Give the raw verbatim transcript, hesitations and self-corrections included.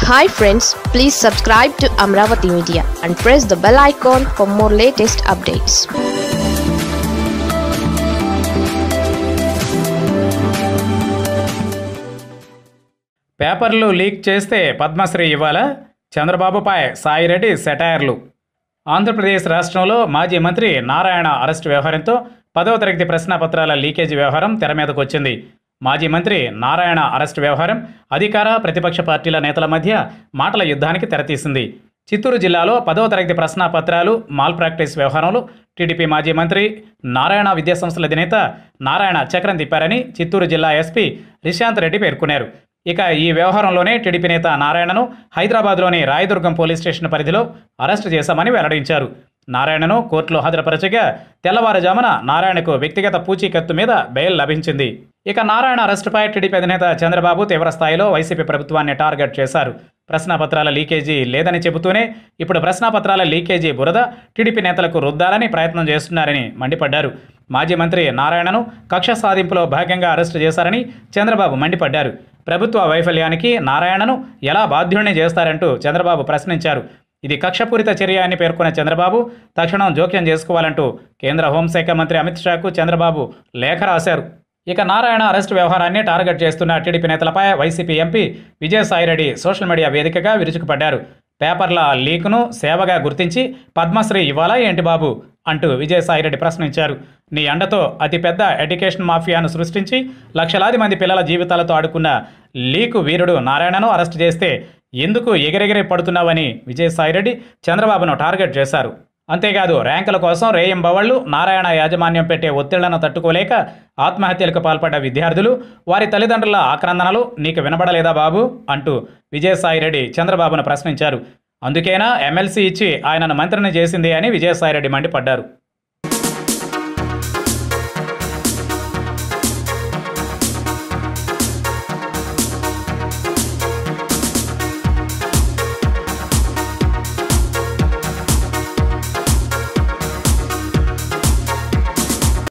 Hi friends, please subscribe to Amaravathi Media and press the bell icon for more latest updates. పేపర్లు leak చేస్తే పద్మశ్రీ ఇవ్వాలా? చంద్రబాబుపై సాయి రెడ్డి సెటైర్లు. ఆంధ్రప్రదేశ్ రాష్ట్రంలో మాజీ మంత్రి నారాయణ అరెస్టు వ్యవహారంతో పదవ తరగతి ప్రశ్నాపత్రాల లీకేజీ వ్యవహారం తెర మీదకు వచ్చింది. మాజీ మంత్రి నారాయణ అరెస్టు వ్యవహారం అధికార ప్రతిపక్ష పార్టీల నేతల మధ్య మాటల యుద్ధానికి తెరతీసింది. చిత్తూరు జిల్లాలో పదవ తరగతి ప్రశ్నాపత్రాలు మాల్ ప్రాక్టీస్ వ్యవహారంలో టీడీపీ మాజీ మంత్రి నారాయణ విద్యాసంస్థల అధినేత నారాయణ చక్రం తిప్పారని చిత్తూరు జిల్లా ఎస్పీ రిశాంత్ రెడ్డి పేర్కొన్నారు. ఇక ఈ వ్యవహారంలోనే టీడీపీ నేత నారాయణను హైదరాబాద్లోని రాయదుర్గం పోలీస్ స్టేషన్ పరిధిలో అరెస్టు చేశామని వెల్లడించారు. నారాయణను కోర్టులో హాజరుపరచగా తెల్లవారుజామున నారాయణకు వ్యక్తిగత పూచీకత్తు మీద బెయిల్ లభించింది. ఇక నారాయణ అరెస్టుపై టీడీపీ అధినేత చంద్రబాబు తీవ్రస్థాయిలో వైసీపీ ప్రభుత్వాన్ని టార్గెట్ చేశారు. ప్రశ్నాపత్రాల లీకేజీ లేదని చెబుతూనే ఇప్పుడు ప్రశ్నాపత్రాల లీకేజీ బురద టీడీపీ నేతలకు రుద్దాలని ప్రయత్నం చేస్తున్నారని మండిపడ్డారు. మాజీ మంత్రి నారాయణను కక్ష సాధింపులో భాగంగా అరెస్టు చేశారని చంద్రబాబు మండిపడ్డారు. ప్రభుత్వ వైఫల్యానికి నారాయణను ఎలా బాధ్యుడిని చేస్తారంటూ చంద్రబాబు ప్రశ్నించారు. ఇది కక్షపూరిత చర్య అని పేర్కొన్న చంద్రబాబు తక్షణం జోక్యం చేసుకోవాలంటూ కేంద్ర హోంశాఖ మంత్రి అమిత్ షాకు చంద్రబాబు లేఖ రాశారు. ఇక నారాయణ అరెస్టు వ్యవహారాన్ని టార్గెట్ చేస్తున్న టీడీపీ నేతలపై YCP MP Vijaya Sai Reddy social media వేదికగా విరుచుకుపడ్డారు. పేపర్ల లీకును సేవగా గుర్తించి పద్మశ్రీ ఇవ్వాలా ఏంటి బాబు అంటూ విజయసాయి రెడ్డి ప్రశ్నించారు. నీ అండతో అతిపెద్ద ఎడ్యుకేషన్ మాఫియాను సృష్టించి లక్షలాది మంది పిల్లల జీవితాలతో ఆడుకున్న లీకు వీరుడు నారాయణను అరెస్టు చేస్తే ఎందుకు ఎగిరెగిరి పడుతున్నావని విజయసాయిరెడ్డి చంద్రబాబును టార్గెట్ చేశారు. అంతేకాదు ర్యాంకుల కోసం రేయింబవళ్లు నారాయణ యాజమాన్యం పెట్టే ఒత్తిళ్లను తట్టుకోలేక ఆత్మహత్యలకు పాల్పడ్డ విద్యార్థులు, వారి తల్లిదండ్రుల ఆక్రందనలు నీకు వినబడలేదా బాబు అంటూ విజయసాయిరెడ్డి చంద్రబాబును ప్రశ్నించారు. అందుకేనా ఎమ్మెల్సీ ఇచ్చి ఆయనను మంత్రిని చేసింది అని విజయసాయిరెడ్డి మండిపడ్డారు.